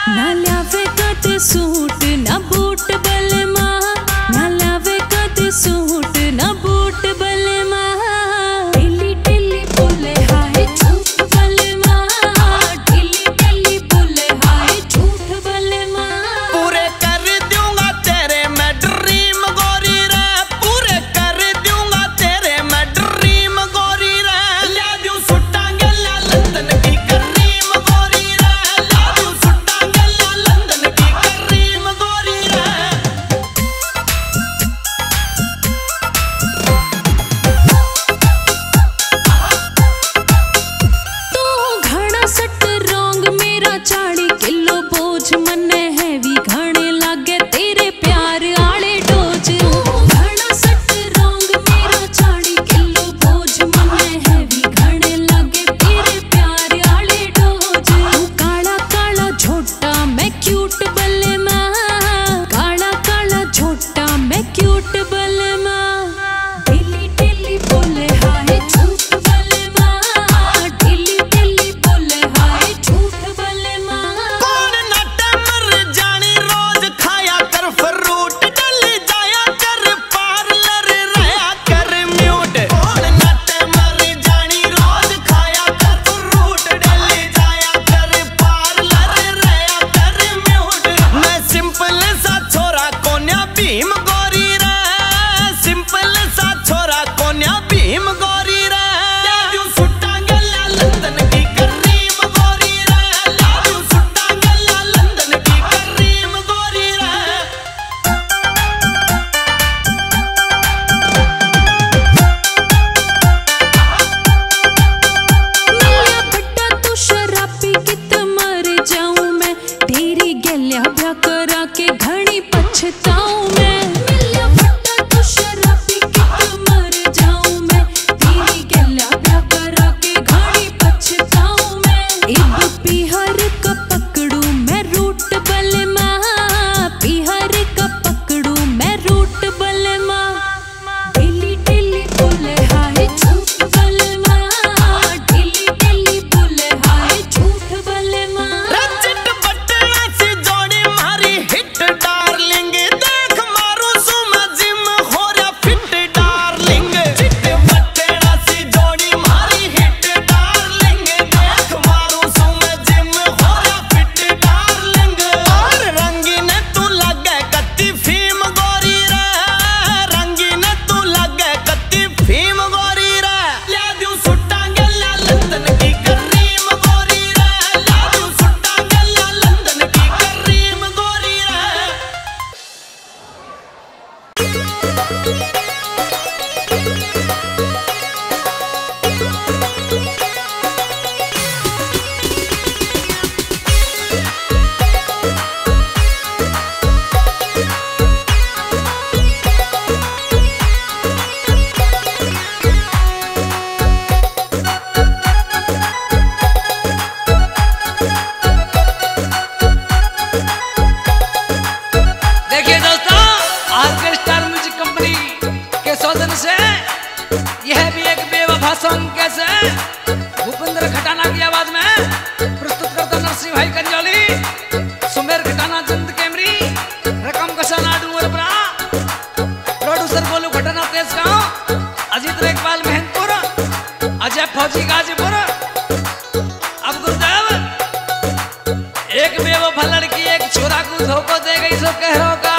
ना ल्यावे कदे सूट ना बूट बले माँ, ना ल्यावे कदे सूट ना बूट बले माँ। ढिली ढिली बोले हाय झूठ बले माँ, ढिली ढिली बोले हाय झूठ बले माँ। पूरे कर दूंगा तेरे मैं ड्रीम गोरी रे, पूरे कर दूंगा तेरे मैं ड्रीम गोरी रे। ला दूं सुट्टा गल्ला लंदन की करीम गोरी रे, ला दूं सुट्टा गल्ला लंदन की करीम गोरी रे। तू घड़ा सट रोंग मेरा 40 किलो बोझ मन्ने हैवी घणे लागे तेरे प्यार आले डोज। घड़ा सट रोंग मेरा 40 किलो बोझ मन्ने हैवी घणे लागे तेरे प्यार आले डोज। तू काला काला झोटा मैं क्यूट बल्ले माँ, काला काला झोटा मैं क्यूट बल्ले माँ। ढिली ढिली बोले हाय झूठ बल्ले माँ, ढिली ढिली बोले हाय झूठ बल्ले माँ। कौन नट मर जानी रोज खाया कर फ्रूट, डल जाया कर पार्लर रहा कर म्यूट। कौन नट मर जानी रोज खाया कर फ्रूट, डल जाया कर पार्लर रहा कर म्यूट। मैं सिंपल सा छोरा कोन्या भीम गोरी रे, सिंपल सा छोरा कोन्या भीम गोरी रे। ला दूं सुट्टा गल्ला लंदन की करीम गोरी रे, ला दूं सुट्टा गल्ला लंदन की करीम गोरी रे। मिलिया बट्टा तू शराबी कित मर जाऊं मैं, तेरी गल्या ब्याह करा के घणी पछताऊं मैं। मिलिया बट्टा तू शराबी कित मर जाऊं मैं, तेरी गल्या ब्याह करा के घणी पछताऊं मैं। इब पीहर का पकड़ू मैं रूट बले माँ, पीहर का पकड़ू मैं रूट बले माँ। ढिली ढिली बोले हाय झूठ बले माँ, ढिली ढिली बोले हाय झूठ बले माँ। रचिट बटना सी जोड़ी मारी हिट डार्लिंग, देख मारू सु मैं जिम हो रहा फिट डार्लिंग। चिट बटना सी जोड़ी मारी हिट डार्लिंग, देख मारू सु मैं जिम हो रहा फिट डार्लिंग। और रंगीन तू लगे कत्ती फीम गोरी रे, रंगीन तू लगे कत्ती फीम गोरी रे। ला दूं सुट्टा गल्ला लंदन की करीम गोरी रे, ला दूं सुट्टा गल्ला लंदन की करीम गोरी रे। देखिए दोस्तों, ऑर्केस्ट्रा म्यूजिक कंपनी के सौजन्य से यह भी एक बेवफा सॉन्ग कैसे भूपेंद्र खटाना की आवाज में प्रस्तुत करता नरसिंह भाई कंजौली, सुमेर खटाना चंद कैमरी, रकम कसाना डूंगरपुरा, प्रोड्यूसर गोलू खटाना तेजगांव, अजीत रेखपाल मेहनपुर, अजय फौजी गाजीपुर। अब गुरुदेव, एक बेवफा लड़की एक छोरा को धोखा दे गई सो कह रहा